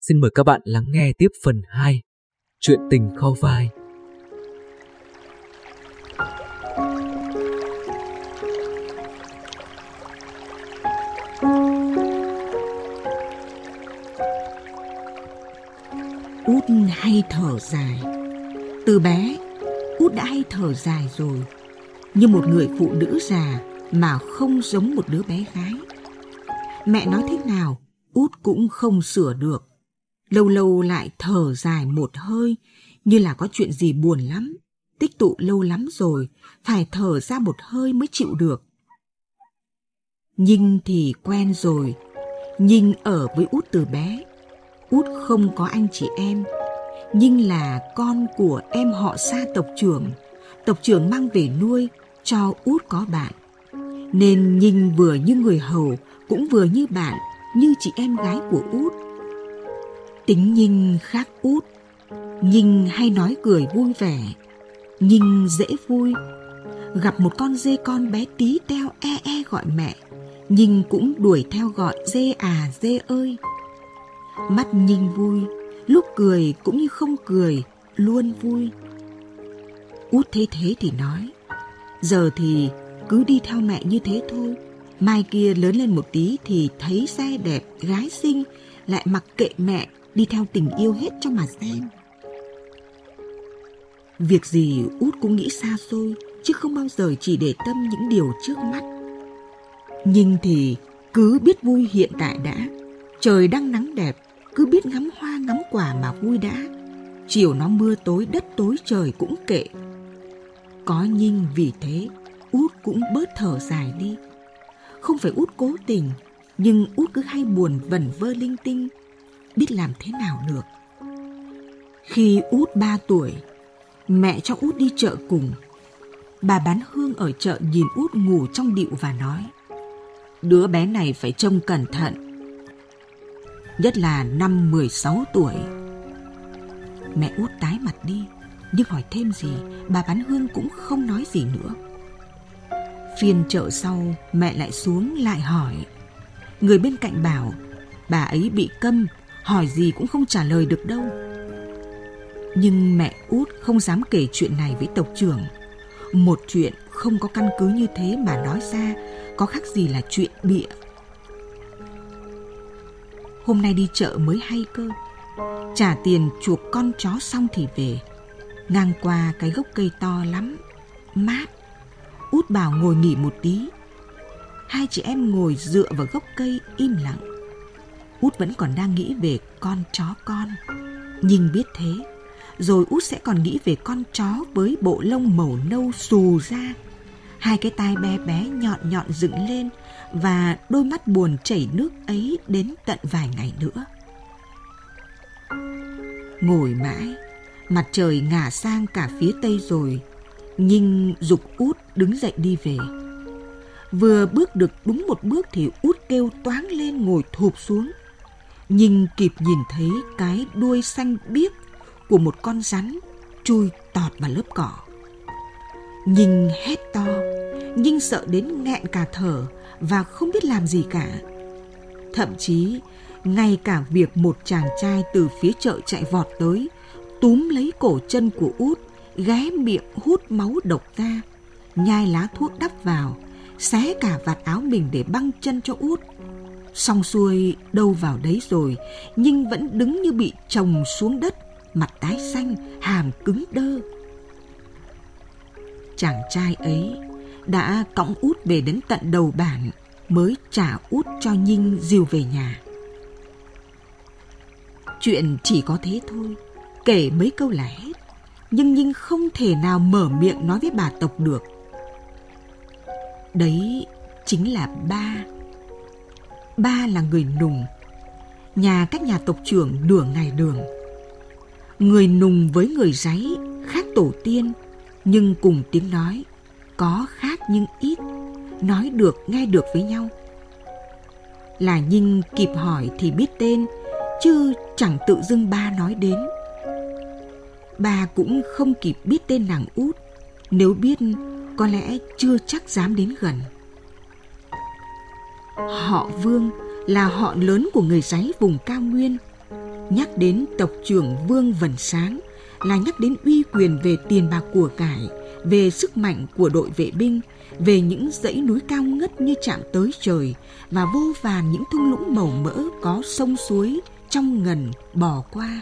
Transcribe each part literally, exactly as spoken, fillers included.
Xin mời các bạn lắng nghe tiếp phần hai, Chuyện tình kho vai. Út hay thở dài. Từ bé, Út đã hay thở dài rồi, như một người phụ nữ già mà không giống một đứa bé gái. Mẹ nói thế nào, Út cũng không sửa được. Lâu lâu lại thở dài một hơi, như là có chuyện gì buồn lắm, tích tụ lâu lắm rồi, phải thở ra một hơi mới chịu được. Nhinh thì quen rồi. Nhinh ở với Út từ bé. Út không có anh chị em. Nhinh là con của em họ xa tộc trưởng. Tộc trưởng mang về nuôi cho Út có bạn. Nên Nhinh vừa như người hầu, cũng vừa như bạn, như chị em gái của Út. Tính Nhinh khác Út. Nhinh hay nói cười vui vẻ. Nhinh dễ vui. Gặp một con dê con bé tí teo e e gọi mẹ, Nhinh cũng đuổi theo gọi dê à dê ơi. Mắt Nhinh vui, lúc cười cũng như không cười, luôn vui. Út thấy thế thì nói, giờ thì cứ đi theo mẹ như thế thôi. Mai kia lớn lên một tí thì thấy xe đẹp, gái xinh, lại mặc kệ mẹ, đi theo tình yêu hết cho mà xem. Việc gì Út cũng nghĩ xa xôi, chứ không bao giờ chỉ để tâm những điều trước mắt. Nhinh thì cứ biết vui hiện tại đã. Trời đang nắng đẹp, cứ biết ngắm hoa ngắm quả mà vui đã. Chiều nó mưa tối đất tối trời cũng kệ. Có Nhinh vì thế, Út cũng bớt thở dài đi. Không phải Út cố tình, nhưng Út cứ hay buồn vẩn vơ linh tinh, biết làm thế nào được. Khi Út ba tuổi, mẹ cho Út đi chợ cùng. Bà bán hương ở chợ nhìn Út ngủ trong điệu và nói, đứa bé này phải trông cẩn thận, nhất là năm mười sáu tuổi. Mẹ Út tái mặt đi, nhưng hỏi thêm gì, bà bán hương cũng không nói gì nữa. Phiên chợ sau, mẹ lại xuống lại hỏi. Người bên cạnh bảo, bà ấy bị câm, hỏi gì cũng không trả lời được đâu. Nhưng mẹ Út không dám kể chuyện này với tộc trưởng. Một chuyện không có căn cứ như thế mà nói ra, có khác gì là chuyện bịa. Hôm nay đi chợ mới hay cơ. Trả tiền chuộc con chó xong thì về. Ngang qua cái gốc cây to lắm, mát. Út bảo ngồi nghỉ một tí. Hai chị em ngồi dựa vào gốc cây im lặng. Út vẫn còn đang nghĩ về con chó con. Nhinh biết thế. Rồi Út sẽ còn nghĩ về con chó với bộ lông màu nâu xù ra, hai cái tai bé bé nhọn nhọn dựng lên, và đôi mắt buồn chảy nước ấy đến tận vài ngày nữa. Ngồi mãi, mặt trời ngả sang cả phía tây rồi, Nhinh giục Út đứng dậy đi về. Vừa bước được đúng một bước thì Út kêu toáng lên ngồi thụp xuống. Nhinh kịp nhìn thấy cái đuôi xanh biếc của một con rắn chui tọt vào lớp cỏ. Nhinh hét to. Nhinh sợ đến nghẹn cả thở và không biết làm gì cả. Thậm chí ngay cả việc một chàng trai từ phía chợ chạy vọt tới, túm lấy cổ chân của Út, ghé miệng hút máu độc ra, nhai lá thuốc đắp vào, xé cả vạt áo mình để băng chân cho Út. Xong xuôi đâu vào đấy rồi, Nhinh vẫn đứng như bị chồng xuống đất, mặt tái xanh, hàm cứng đơ. Chàng trai ấy đã cõng Út về đến tận đầu bản, mới trả Út cho Nhinh dìu về nhà. Chuyện chỉ có thế thôi, kể mấy câu là hết. Nhưng Nhinh không thể nào mở miệng nói với bà tộc được. Đấy chính là ba. Ba là người Nùng. Nhà cách nhà tộc trưởng nửa ngày đường. Người Nùng với người Dáy khác tổ tiên, nhưng cùng tiếng nói, có khác nhưng ít, nói được nghe được với nhau. Là Nhinh kịp hỏi thì biết tên, chứ chẳng tự dưng ba nói đến. Ba cũng không kịp biết tên nàng Út, nếu biết có lẽ chưa chắc dám đến gần. Họ Vương là họ lớn của người Dáy vùng cao nguyên. Nhắc đến tộc trưởng Vương Vần Sáng là nhắc đến uy quyền về tiền bạc của cải, về sức mạnh của đội vệ binh, về những dãy núi cao ngất như chạm tới trời và vô vàn những thung lũng màu mỡ có sông suối trong ngần bò qua.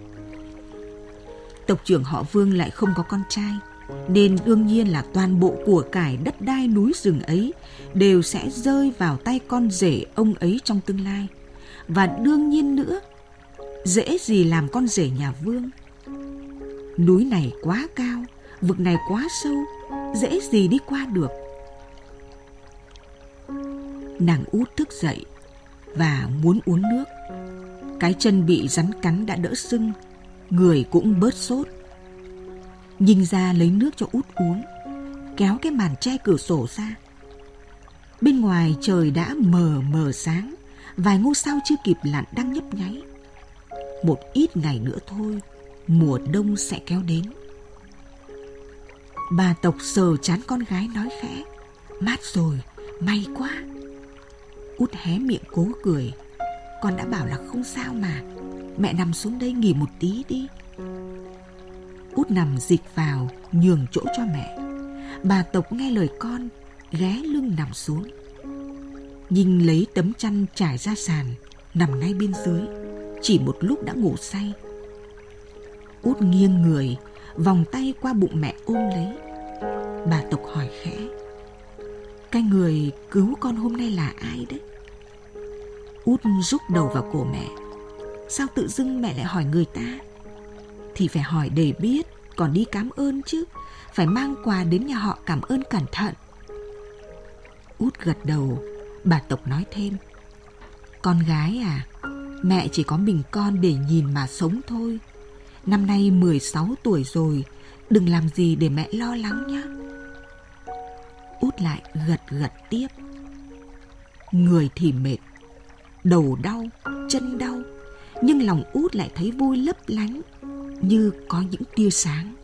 Tộc trưởng họ Vương lại không có con trai, nên đương nhiên là toàn bộ của cải đất đai núi rừng ấy đều sẽ rơi vào tay con rể ông ấy trong tương lai. Và đương nhiên nữa, dễ gì làm con rể nhà Vương. Núi này quá cao, vực này quá sâu, dễ gì đi qua được. Nàng út thức dậy và muốn uống nước. Cái chân bị rắn cắn đã đỡ sưng, người cũng bớt sốt. Nhìn ra lấy nước cho út uống, kéo cái màn che cửa sổ ra. Bên ngoài trời đã mờ mờ sáng, vài ngôi sao chưa kịp lặn đang nhấp nháy. Một ít ngày nữa thôi, mùa đông sẽ kéo đến. Bà Tộc sờ trán con gái nói khẽ: "Mát rồi, may quá." Út hé miệng cố cười: "Con đã bảo là không sao mà. Mẹ nằm xuống đây nghỉ một tí đi." Út nằm dịch vào, nhường chỗ cho mẹ. Bà Tộc nghe lời con, ghé lưng nằm xuống. Nhìn lấy tấm chăn trải ra sàn, nằm ngay bên dưới, chỉ một lúc đã ngủ say. Út nghiêng người, vòng tay qua bụng mẹ ôm lấy. Bà Tộc hỏi khẽ: "Cái người cứu con hôm nay là ai đấy?" Út rúc đầu vào cổ mẹ. "Sao tự dưng mẹ lại hỏi người ta?" "Thì phải hỏi để biết, còn đi cảm ơn chứ. Phải mang quà đến nhà họ cảm ơn cẩn thận." Út gật đầu. Bà Tộc nói thêm: "Con gái à, mẹ chỉ có mình con để nhìn mà sống thôi. Năm nay mười sáu tuổi rồi, đừng làm gì để mẹ lo lắng nhé." Út lại gật gật tiếp. Người thì mệt, đầu đau, chân đau, nhưng lòng Út lại thấy vui lấp lánh, như có những tia sáng.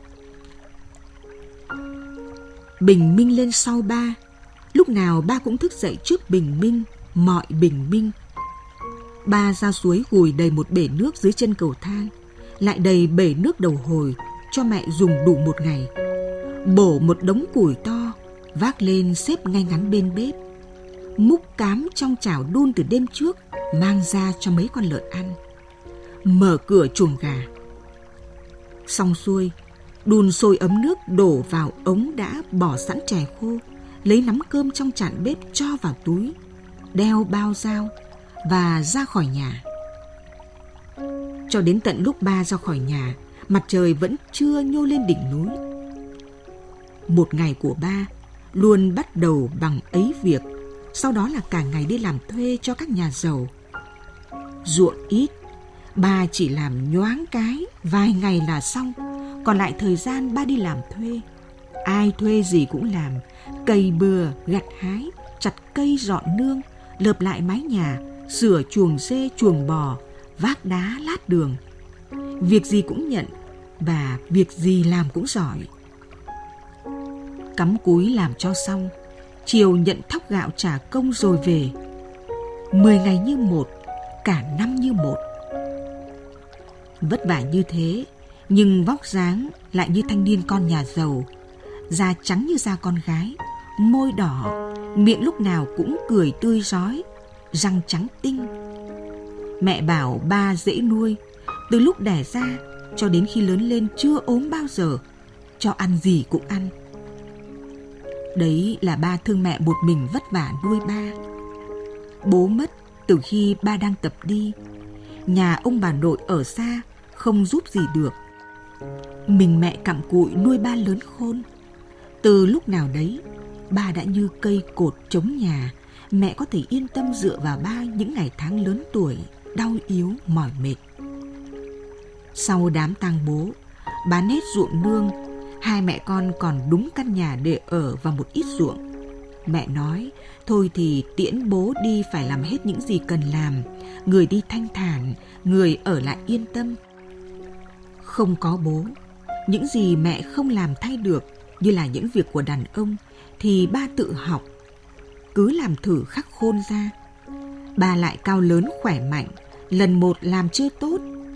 Bình minh lên sau ba. Lúc nào ba cũng thức dậy trước bình minh, mọi bình minh. Ba ra suối gùi đầy một bể nước dưới chân cầu thang, lại đầy bể nước đầu hồi cho mẹ dùng đủ một ngày. Bổ một đống củi to, vác lên xếp ngay ngắn bên bếp. Múc cám trong chảo đun từ đêm trước, mang ra cho mấy con lợn ăn. Mở cửa chuồng gà. Xong xuôi, đun sôi ấm nước đổ vào ống đã bỏ sẵn chè khô, lấy nắm cơm trong chạn bếp cho vào túi, đeo bao dao và ra khỏi nhà. Cho đến tận lúc ba ra khỏi nhà, mặt trời vẫn chưa nhô lên đỉnh núi. Một ngày của ba luôn bắt đầu bằng ấy việc, sau đó là cả ngày đi làm thuê cho các nhà giàu. Ruộng ít, ba chỉ làm nhoáng cái vài ngày là xong, còn lại thời gian ba đi làm thuê. Ai thuê gì cũng làm, cày bừa, gặt hái, chặt cây dọn nương, lợp lại mái nhà, sửa chuồng dê chuồng bò, vác đá lát đường. Việc gì cũng nhận và việc gì làm cũng giỏi. Cắm cúi làm cho xong, chiều nhận thóc gạo trả công rồi về. Mười ngày như một, cả năm như một. Vất vả như thế, nhưng vóc dáng lại như thanh niên con nhà giàu. Da trắng như da con gái, môi đỏ, miệng lúc nào cũng cười tươi rói, răng trắng tinh. Mẹ bảo ba dễ nuôi, từ lúc đẻ ra cho đến khi lớn lên chưa ốm bao giờ, cho ăn gì cũng ăn. Đấy là ba thương mẹ một mình vất vả nuôi ba. Bố mất từ khi ba đang tập đi, nhà ông bà nội ở xa không giúp gì được. Mình mẹ cặm cụi nuôi ba lớn khôn. Từ lúc nào đấy, ba đã như cây cột chống nhà, mẹ có thể yên tâm dựa vào ba những ngày tháng lớn tuổi, đau yếu, mỏi mệt. Sau đám tang bố, bán hết ruộng nương, hai mẹ con còn đúng căn nhà để ở và một ít ruộng. Mẹ nói, thôi thì tiễn bố đi phải làm hết những gì cần làm, người đi thanh thản, người ở lại yên tâm. Không có bố, những gì mẹ không làm thay được, như là những việc của đàn ông, thì ba tự học. Cứ làm thử khắc khôn ra. Ba lại cao lớn khỏe mạnh, lần một làm chưa tốt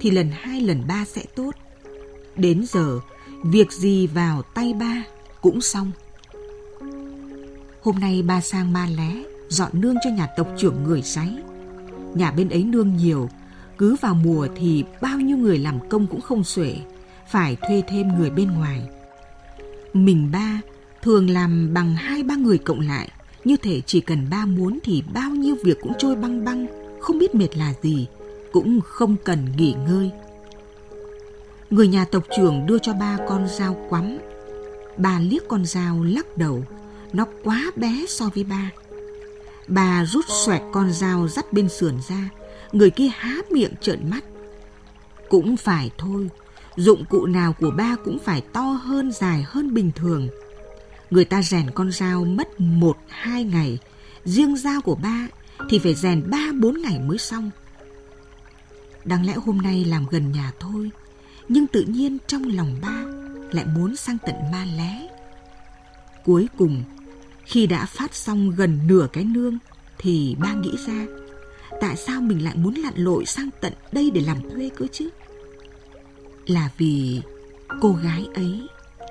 thì lần hai lần ba sẽ tốt. Đến giờ, việc gì vào tay ba cũng xong. Hôm nay ba sang Ma Lé dọn nương cho nhà tộc trưởng người Sáy. Nhà bên ấy nương nhiều, cứ vào mùa thì bao nhiêu người làm công cũng không xuể, phải thuê thêm người bên ngoài. Mình ba thường làm bằng hai ba người cộng lại, như thể chỉ cần ba muốn thì bao nhiêu việc cũng trôi băng băng, không biết mệt là gì, cũng không cần nghỉ ngơi. Người nhà tộc trưởng đưa cho ba con dao quắm. Ba liếc con dao lắc đầu, nó quá bé so với ba. Bà rút xoẹt con dao dắt bên sườn ra, người kia há miệng trợn mắt. Cũng phải thôi, dụng cụ nào của ba cũng phải to hơn, dài hơn bình thường. Người ta rèn con dao mất một hai ngày, riêng dao của ba thì phải rèn ba bốn ngày mới xong. Đáng lẽ hôm nay làm gần nhà thôi, nhưng tự nhiên trong lòng ba lại muốn sang tận Ma Lé. Cuối cùng, khi đã phát xong gần nửa cái nương, thì ba nghĩ ra, tại sao mình lại muốn lặn lội sang tận đây để làm thuê cơ chứ? Là vì cô gái ấy.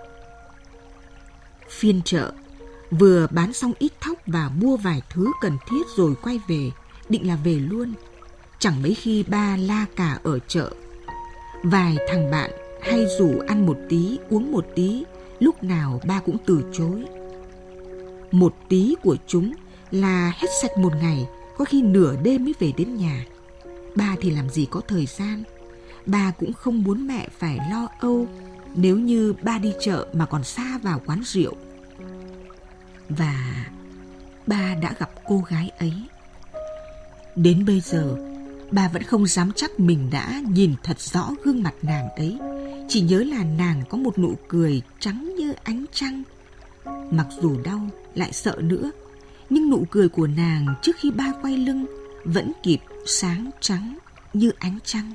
Phiên chợ, vừa bán xong ít thóc và mua vài thứ cần thiết rồi quay về, định là về luôn. Chẳng mấy khi ba la cà ở chợ. Vài thằng bạn hay rủ ăn một tí, uống một tí, lúc nào ba cũng từ chối. Một tí của chúng là hết sạch một ngày, có khi nửa đêm mới về đến nhà. Ba thì làm gì có thời gian. Ba cũng không muốn mẹ phải lo âu nếu như ba đi chợ mà còn xa vào quán rượu. Và ba đã gặp cô gái ấy. Đến bây giờ, ba vẫn không dám chắc mình đã nhìn thật rõ gương mặt nàng ấy. Chỉ nhớ là nàng có một nụ cười trắng như ánh trăng. Mặc dù đau, lại sợ nữa, nhưng nụ cười của nàng trước khi ba quay lưng vẫn kịp sáng trắng như ánh trăng.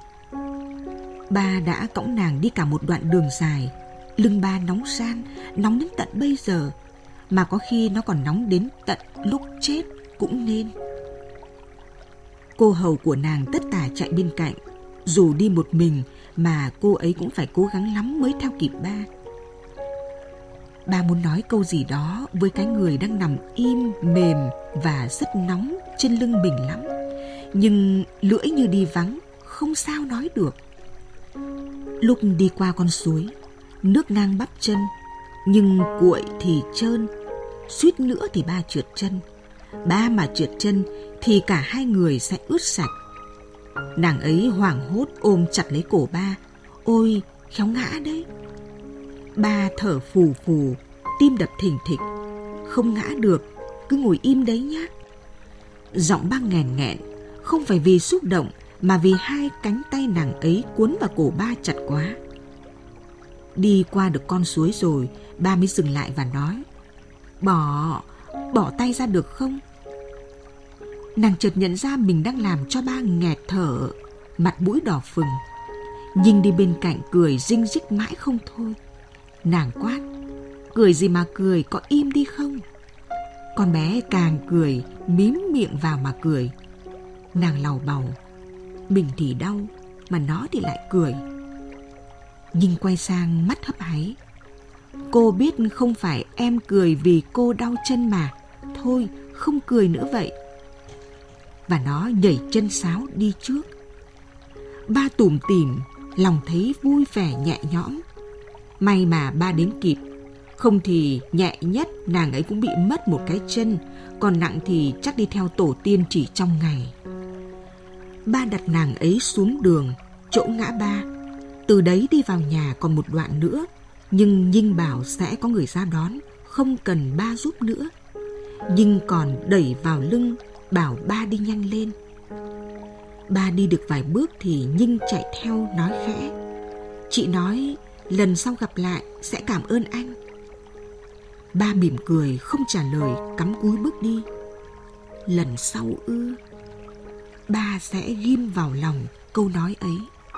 Ba đã cõng nàng đi cả một đoạn đường dài. Lưng ba nóng ran, nóng đến tận bây giờ, mà có khi nó còn nóng đến tận lúc chết cũng nên. Cô hầu của nàng tất tả chạy bên cạnh. Dù đi một mình mà cô ấy cũng phải cố gắng lắm mới theo kịp ba. Ba muốn nói câu gì đó với cái người đang nằm im, mềm và rất nóng trên lưng mình lắm. Nhưng lưỡi như đi vắng, không sao nói được. Lúc đi qua con suối, nước ngang bắp chân, nhưng cuội thì trơn, suýt nữa thì ba trượt chân. Ba mà trượt chân thì cả hai người sẽ ướt sạch. Nàng ấy hoảng hốt ôm chặt lấy cổ ba. Ôi, khéo ngã đấy. Ba thở phù phù, tim đập thình thịch. Không ngã được, cứ ngồi im đấy nhá. Giọng ba nghèn nghẹn, không phải vì xúc động mà vì hai cánh tay nàng ấy cuốn vào cổ ba chặt quá. Đi qua được con suối rồi, ba mới dừng lại và nói: Bỏ, bỏ tay ra được không? Nàng chợt nhận ra mình đang làm cho ba nghẹt thở, mặt mũi đỏ phừng. Nhìn đi bên cạnh cười rinh rích mãi không thôi. Nàng quát: Cười gì mà cười, có im đi không? Con bé càng cười, mím miệng vào mà cười. Nàng lầu bầu: Mình thì đau, mà nó thì lại cười. Nhìn quay sang mắt hấp háy: Cô biết không phải em cười vì cô đau chân mà. Thôi, không cười nữa vậy. Và nó nhảy chân sáo đi trước. Ba tủm tỉm, lòng thấy vui vẻ nhẹ nhõm. May mà ba đến kịp, không thì nhẹ nhất nàng ấy cũng bị mất một cái chân, còn nặng thì chắc đi theo tổ tiên chỉ trong ngày. Ba đặt nàng ấy xuống đường, chỗ ngã ba. Từ đấy đi vào nhà còn một đoạn nữa, nhưng Nhinh bảo sẽ có người ra đón, không cần ba giúp nữa. Nhinh còn đẩy vào lưng, bảo ba đi nhanh lên. Ba đi được vài bước thì Nhinh chạy theo nói khẽ: Chị nói lần sau gặp lại sẽ cảm ơn anh. Ba mỉm cười không trả lời, cắm cúi bước đi. Lần sau ư? Ba sẽ ghim vào lòng câu nói ấy.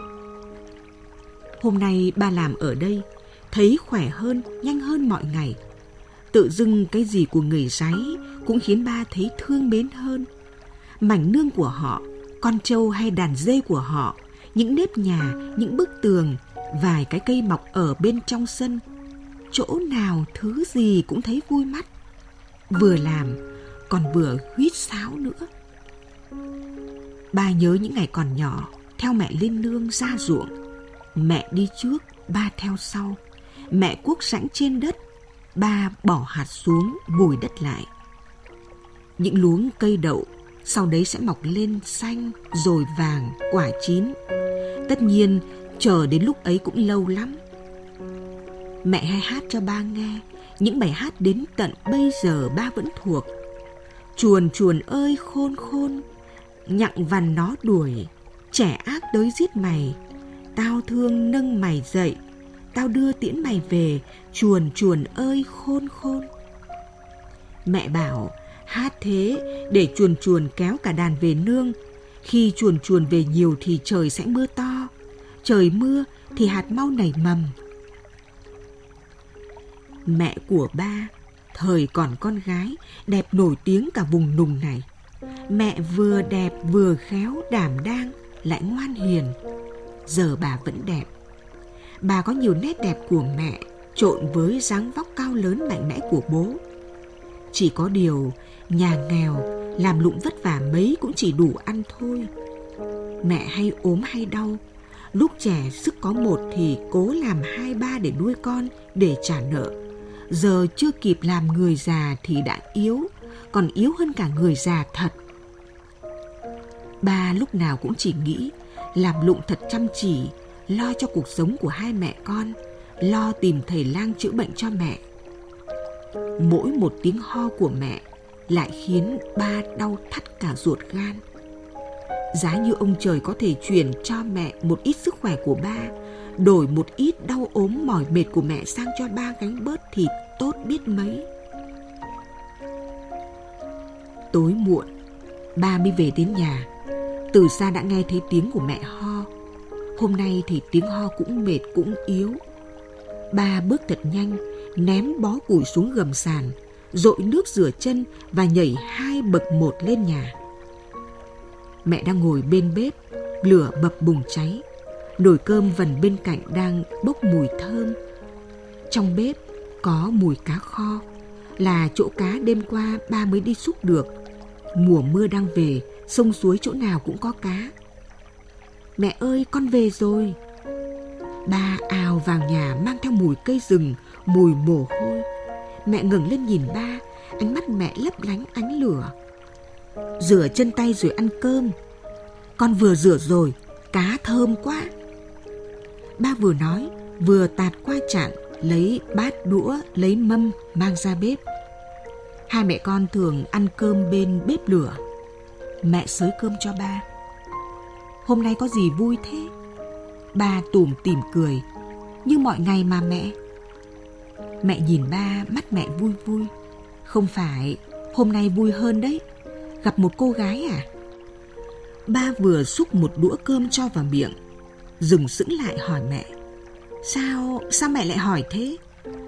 Hôm nay ba làm ở đây, thấy khỏe hơn, nhanh hơn mọi ngày. Tự dưng cái gì của người Sáy cũng khiến ba thấy thương mến hơn. Mảnh nương của họ, con trâu hay đàn dê của họ, những nếp nhà, những bức tường, vài cái cây mọc ở bên trong sân. Chỗ nào thứ gì cũng thấy vui mắt. Vừa làm, còn vừa huýt sáo nữa. Ba nhớ những ngày còn nhỏ, theo mẹ lên nương ra ruộng. Mẹ đi trước, ba theo sau. Mẹ cuốc rãnh trên đất, ba bỏ hạt xuống, vùi đất lại. Những luống cây đậu sau đấy sẽ mọc lên xanh, rồi vàng, quả chín. Tất nhiên, chờ đến lúc ấy cũng lâu lắm. Mẹ hay hát cho ba nghe những bài hát đến tận bây giờ ba vẫn thuộc. Chuồn chuồn ơi khôn khôn, nhặng vằn nó đuổi, trẻ ác tới giết mày. Tao thương nâng mày dậy, tao đưa tiễn mày về, chuồn chuồn ơi khôn khôn. Mẹ bảo hát thế để chuồn chuồn kéo cả đàn về nương. Khi chuồn chuồn về nhiều thì trời sẽ mưa to, trời mưa thì hạt mau nảy mầm. Mẹ của ba, thời còn con gái, đẹp nổi tiếng cả vùng Nùng này. Mẹ vừa đẹp vừa khéo đảm đang, lại ngoan hiền. Giờ bà vẫn đẹp. Bà có nhiều nét đẹp của mẹ trộn với dáng vóc cao lớn mạnh mẽ của bố. Chỉ có điều, nhà nghèo, làm lụng vất vả mấy cũng chỉ đủ ăn thôi. Mẹ hay ốm hay đau. Lúc trẻ sức có một thì cố làm hai ba để nuôi con, để trả nợ. Giờ chưa kịp làm người già thì đã yếu, còn yếu hơn cả người già thật. Ba lúc nào cũng chỉ nghĩ làm lụng thật chăm chỉ, lo cho cuộc sống của hai mẹ con, lo tìm thầy lang chữa bệnh cho mẹ. Mỗi một tiếng ho của mẹ lại khiến ba đau thắt cả ruột gan. Giá như ông trời có thể chuyển cho mẹ một ít sức khỏe của ba, đổi một ít đau ốm mỏi mệt của mẹ sang cho ba gánh bớt thì tốt biết mấy. Tối muộn, ba mới về đến nhà. Từ xa đã nghe thấy tiếng của mẹ ho. Hôm nay thì tiếng ho cũng mệt cũng yếu. Ba bước thật nhanh, ném bó củi xuống gầm sàn, dội nước rửa chân và nhảy hai bậc một lên nhà. Mẹ đang ngồi bên bếp, lửa bập bùng cháy. Nồi cơm vần bên cạnh đang bốc mùi thơm. Trong bếp có mùi cá kho, là chỗ cá đêm qua ba mới đi xúc được. Mùa mưa đang về, sông suối chỗ nào cũng có cá. Mẹ ơi, con về rồi. Ba ào vào nhà mang theo mùi cây rừng, mùi mồ hôi. Mẹ ngẩng lên nhìn ba, ánh mắt mẹ lấp lánh ánh lửa. Rửa chân tay rồi ăn cơm. Con vừa rửa rồi, cá thơm quá. Ba vừa nói, vừa tạt qua chạn, lấy bát đũa, lấy mâm mang ra bếp. Hai mẹ con thường ăn cơm bên bếp lửa. Mẹ xới cơm cho ba. Hôm nay có gì vui thế? Ba tủm tỉm cười. Như mọi ngày mà mẹ. Mẹ nhìn ba, mắt mẹ vui vui. Không phải, hôm nay vui hơn đấy. Gặp một cô gái à? Ba vừa xúc một đũa cơm cho vào miệng, dừng sững lại hỏi mẹ. Sao, sao mẹ lại hỏi thế?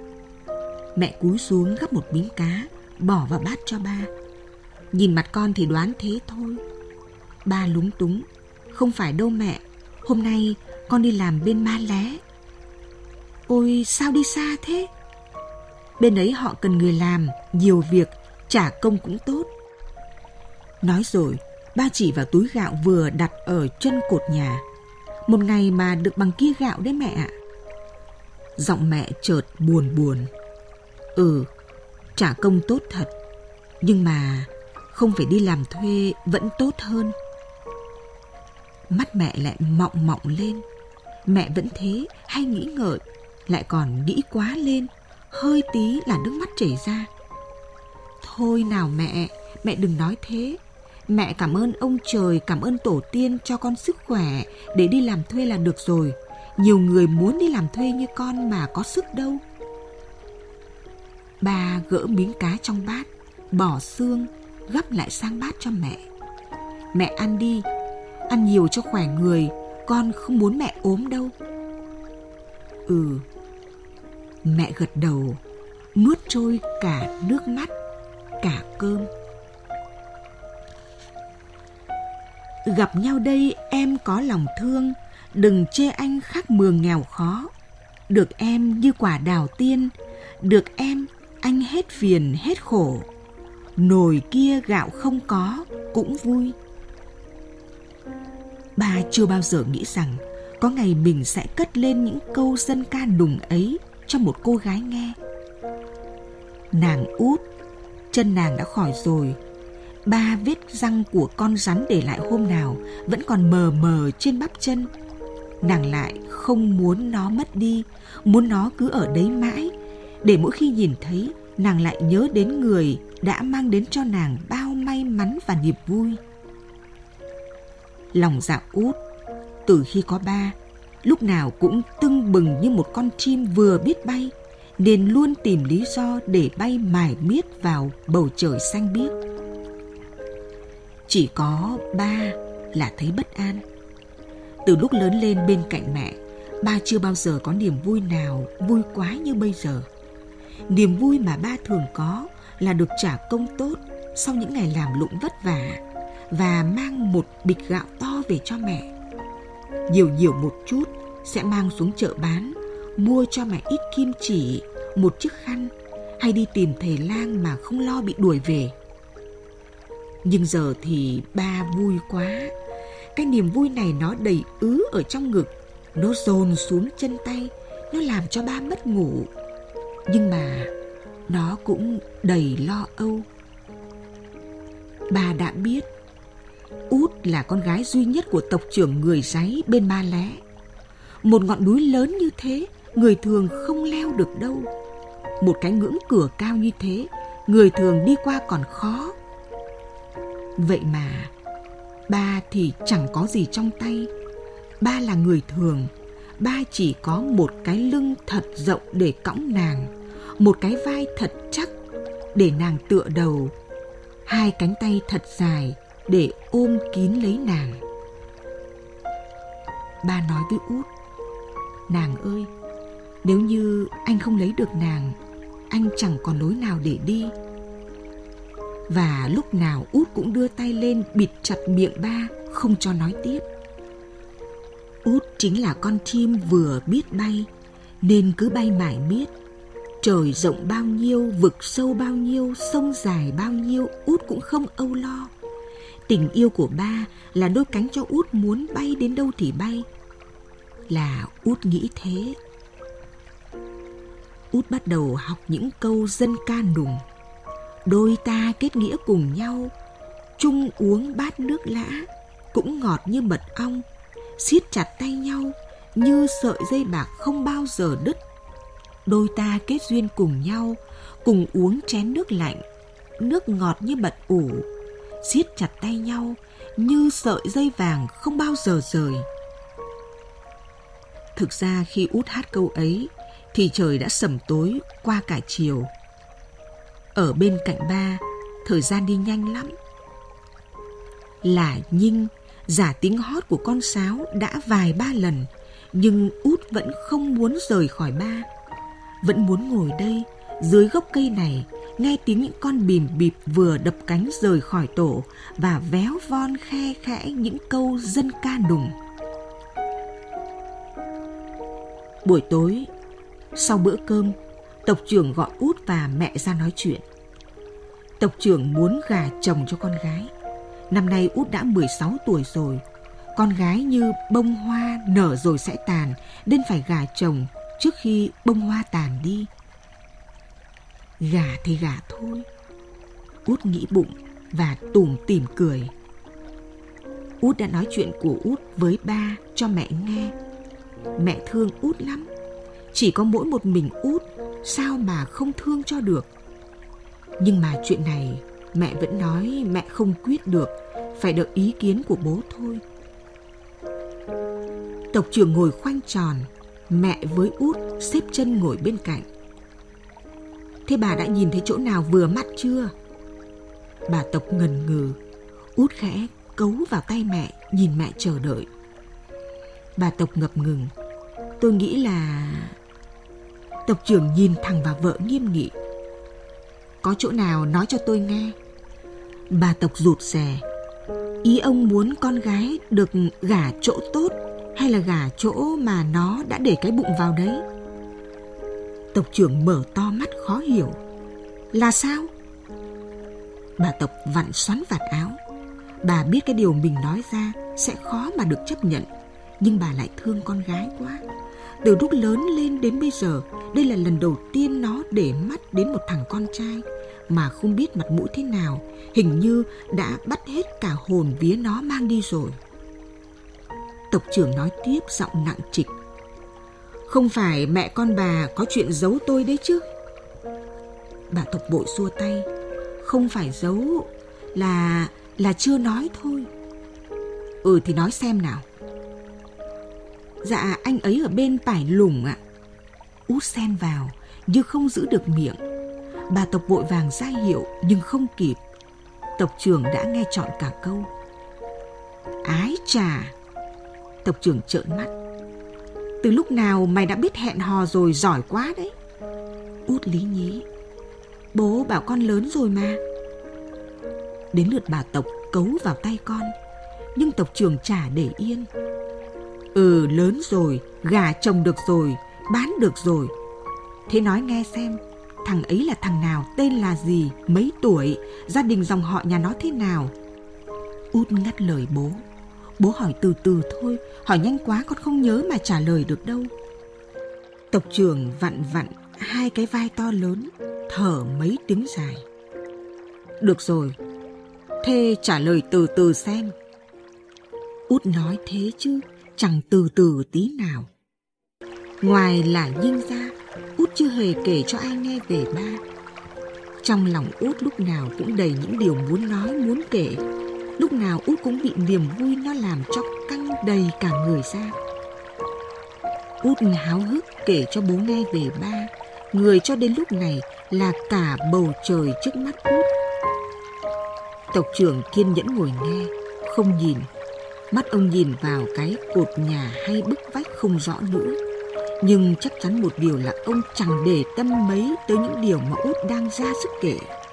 Mẹ cúi xuống gắp một miếng cá, bỏ vào bát cho ba. Nhìn mặt con thì đoán thế thôi. Ba lúng túng. Không phải đâu mẹ, hôm nay con đi làm bên Ma Lé. Ôi, sao đi xa thế? Bên ấy họ cần người làm, nhiều việc, trả công cũng tốt. Nói rồi, ba chỉ vào túi gạo vừa đặt ở chân cột nhà. Một ngày mà được bằng kia gạo đấy mẹ ạ. Giọng mẹ chợt buồn buồn. Ừ, trả công tốt thật, nhưng mà không phải đi làm thuê vẫn tốt hơn. Mắt mẹ lại mọng mọng lên. Mẹ vẫn thế, hay nghĩ ngợi, lại còn nghĩ quá lên, hơi tí là nước mắt chảy ra. Thôi nào mẹ, mẹ đừng nói thế. Mẹ cảm ơn ông trời, cảm ơn tổ tiên cho con sức khỏe để đi làm thuê là được rồi. Nhiều người muốn đi làm thuê như con mà có sức đâu. Ba gỡ miếng cá trong bát, bỏ xương, gắp lại sang bát cho mẹ. Mẹ ăn đi, ăn nhiều cho khỏe người, con không muốn mẹ ốm đâu. Ừ. Mẹ gật đầu, nuốt trôi cả nước mắt, cả cơm. Gặp nhau đây em có lòng thương, đừng chê anh khác mường nghèo khó. Được em như quả đào tiên, được em anh hết phiền hết khổ. Nồi kia gạo không có cũng vui. Ba chưa bao giờ nghĩ rằng có ngày mình sẽ cất lên những câu dân ca nùng ấy cho một cô gái nghe. Nàng út, chân nàng đã khỏi rồi. Ba vết răng của con rắn để lại hôm nào vẫn còn mờ mờ trên bắp chân. Nàng lại không muốn nó mất đi, muốn nó cứ ở đấy mãi, để mỗi khi nhìn thấy, nàng lại nhớ đến người đã mang đến cho nàng bao may mắn và niềm vui. Lòng dạ út, từ khi có ba, lúc nào cũng tưng bừng như một con chim vừa biết bay, nên luôn tìm lý do để bay mải miết vào bầu trời xanh biếc. Chỉ có ba là thấy bất an. Từ lúc lớn lên bên cạnh mẹ, ba chưa bao giờ có niềm vui nào vui quá như bây giờ. Niềm vui mà ba thường có là được trả công tốt sau những ngày làm lụng vất vả và mang một bịch gạo to về cho mẹ. Nhiều nhiều một chút sẽ mang xuống chợ bán, mua cho mẹ ít kim chỉ, một chiếc khăn, hay đi tìm thầy lang mà không lo bị đuổi về. Nhưng giờ thì ba vui quá. Cái niềm vui này nó đầy ứ ở trong ngực, nó dồn xuống chân tay, nó làm cho ba mất ngủ. Nhưng mà nó cũng đầy lo âu. Ba đã biết út là con gái duy nhất của tộc trưởng người Giấy bên Ba Lé. Một ngọn núi lớn như thế, người thường không leo được đâu. Một cái ngưỡng cửa cao như thế, người thường đi qua còn khó. Vậy mà ba thì chẳng có gì trong tay. Ba là người thường. Ba chỉ có một cái lưng thật rộng để cõng nàng, một cái vai thật chắc để nàng tựa đầu, hai cánh tay thật dài để ôm kín lấy nàng. Ba nói với út: nàng ơi, nếu như anh không lấy được nàng, anh chẳng còn lối nào để đi. Và lúc nào út cũng đưa tay lên bịt chặt miệng ba, không cho nói tiếp. Út chính là con chim vừa biết bay, nên cứ bay mải miết. Trời rộng bao nhiêu, vực sâu bao nhiêu, sông dài bao nhiêu, út cũng không âu lo. Tình yêu của ba là đôi cánh cho út muốn bay đến đâu thì bay. Là út nghĩ thế. Út bắt đầu học những câu dân ca nùng. Đôi ta kết nghĩa cùng nhau, chung uống bát nước lã, cũng ngọt như mật ong, siết chặt tay nhau như sợi dây bạc không bao giờ đứt. Đôi ta kết duyên cùng nhau, cùng uống chén nước lạnh, nước ngọt như mật ủ, siết chặt tay nhau như sợi dây vàng không bao giờ rời. Thực ra khi út hát câu ấy thì trời đã sẩm tối qua cả chiều. Ở bên cạnh ba, thời gian đi nhanh lắm. Là Nhinh, giả tiếng hót của con sáo đã vài ba lần, nhưng út vẫn không muốn rời khỏi ba. Vẫn muốn ngồi đây, dưới gốc cây này, nghe tiếng những con bìm bịp vừa đập cánh rời khỏi tổ và véo von khe khẽ những câu dân ca nùng. Buổi tối, sau bữa cơm, tộc trưởng gọi út và mẹ ra nói chuyện. Tộc trưởng muốn gả chồng cho con gái. Năm nay út đã mười sáu tuổi rồi. Con gái như bông hoa nở rồi sẽ tàn, nên phải gả chồng trước khi bông hoa tàn đi. Gả thì gả thôi, út nghĩ bụng và tủm tỉm cười. Út đã nói chuyện của út với ba cho mẹ nghe. Mẹ thương út lắm. Chỉ có mỗi một mình út, sao mà không thương cho được. Nhưng mà chuyện này mẹ vẫn nói mẹ không quyết được, phải đợi ý kiến của bố thôi. Tộc trưởng ngồi khoanh tròn, mẹ với út xếp chân ngồi bên cạnh. Thế bà đã nhìn thấy chỗ nào vừa mắt chưa? Bà Tộc ngần ngừ. Út khẽ cấu vào tay mẹ, nhìn mẹ chờ đợi. Bà Tộc ngập ngừng. Tôi nghĩ là... Tộc trưởng nhìn thẳng vào vợ nghiêm nghị. Có chỗ nào nói cho tôi nghe. Bà Tộc rụt rè. Ý ông muốn con gái được gả chỗ tốt hay là gả chỗ mà nó đã để cái bụng vào đấy? Tộc trưởng mở to mắt khó hiểu. Là sao? Bà Tộc vặn xoắn vạt áo. Bà biết cái điều mình nói ra sẽ khó mà được chấp nhận, nhưng bà lại thương con gái quá. Từ lúc lớn lên đến bây giờ, đây là lần đầu tiên nó để mắt đến một thằng con trai mà không biết mặt mũi thế nào, hình như đã bắt hết cả hồn vía nó mang đi rồi. Tộc trưởng nói tiếp giọng nặng trịch. Không phải mẹ con bà có chuyện giấu tôi đấy chứ? Bà Tộc vội xua tay. Không phải giấu, là... là chưa nói thôi. Ừ thì nói xem nào. Dạ anh ấy ở bên Pải Lủng ạ. Út xen vào như không giữ được miệng. Bà Tộc vội vàng ra hiệu nhưng không kịp. Tộc trưởng đã nghe trọn cả câu. Ái chà! Tộc trưởng trợn mắt. Từ lúc nào mày đã biết hẹn hò rồi, giỏi quá đấy. Út lý nhí. Bố bảo con lớn rồi mà. Đến lượt bà Tộc cấu vào tay con, nhưng tộc trưởng chả để yên. Ừ, lớn rồi, gả chồng được rồi, bán được rồi. Thế nói nghe xem, thằng ấy là thằng nào, tên là gì, mấy tuổi, gia đình dòng họ nhà nó thế nào? Út ngắt lời bố. Bố hỏi từ từ thôi, hỏi nhanh quá con không nhớ mà trả lời được đâu. Tộc trưởng vặn vặn hai cái vai to lớn, thở mấy tiếng dài. Được rồi, thế trả lời từ từ xem. Út nói thế chứ chẳng từ từ tí nào. Ngoài là Nhinh ra, Út chưa hề kể cho ai nghe về ba. Trong lòng Út lúc nào cũng đầy những điều muốn nói, muốn kể. Lúc nào Út cũng bị niềm vui nó làm cho căng đầy cả người ra. Út háo hức kể cho bố nghe về ba, người cho đến lúc này là cả bầu trời trước mắt Út. Tộc trưởng kiên nhẫn ngồi nghe, không nhìn. Mắt ông nhìn vào cái cột nhà hay bức vách không rõ nữa. Nhưng chắc chắn một điều là ông chẳng để tâm mấy tới những điều mà Út đang ra sức kể.